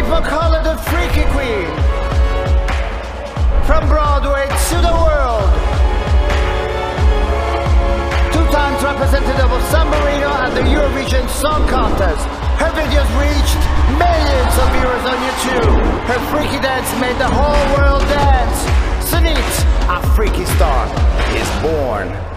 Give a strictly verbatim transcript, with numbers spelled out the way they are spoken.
people call her the Freaky Queen. From Broadway to the world. Two times representative of San Marino at the Eurovision Song Contest. Her videos reached millions of viewers on YouTube. Her freaky dance made the whole world dance. Sunit, a freaky star, is born.